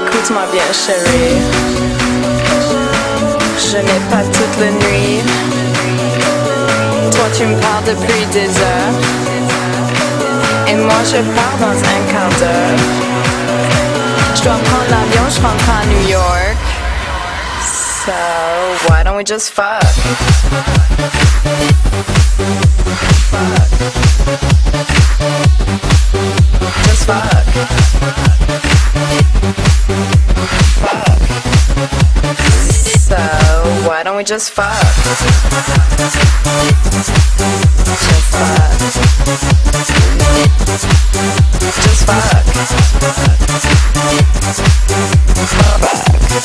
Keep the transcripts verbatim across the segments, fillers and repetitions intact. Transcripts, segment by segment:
Écoute-moi bien, chérie. Je n'ai pas toute la nuit. Toi, tu me parles depuis des heures. Et moi, je pars dans un quart d'heure. Je dois prendre l'avion, je rentre à New York. So, why don't we just fuck? Fuck. Just fuck. Fuck. So, why don't we just fuck? Just fuck. Just fuck. Fuck.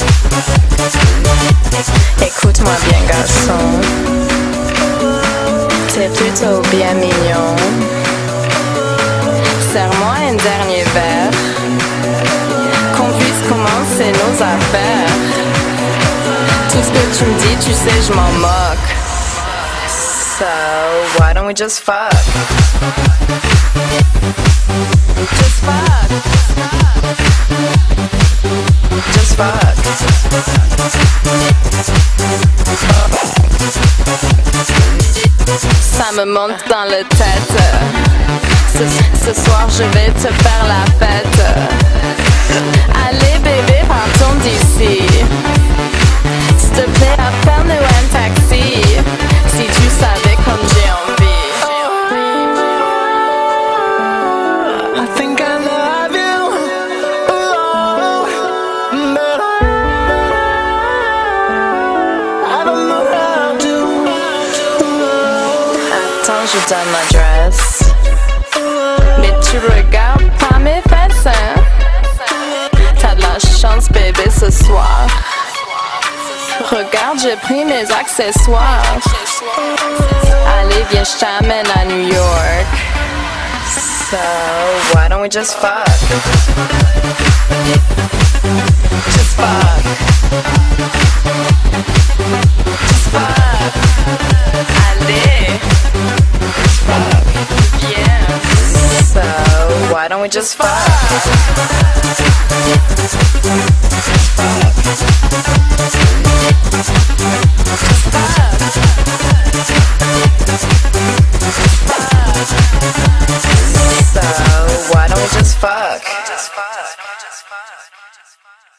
Écoute-moi bien, garçon. T'es plutôt bien mignon. Serre-moi un dernier verre, qu'on puisse commencer nos affaires. Tout ce que tu me dis, tu sais, je m'en moque. So, why don't we just fuck? Just fuck. Just fuck. Ça me monte dans la tête. Ce, ce soir, je vais te faire la fête. Allez, bébé, partons d'ici. S'il te plaît, appelle-nous un taxi. Si tu savais comme j'ai envie. I think I love you. Oh, but I don't know how to. Attends, je donne l'adresse. Mais tu regardes pas mes fesses, hein? T'as de la chance, bébé, ce soir. Regarde, j'ai pris mes accessoires. Allez, viens, je t'amène à New York. So, why don't we just fuck? Just fuck. Just fuck. Allez. Just fuck. Viens. So, why don't we just fuck? Just fuck. So, why don't we just fuck?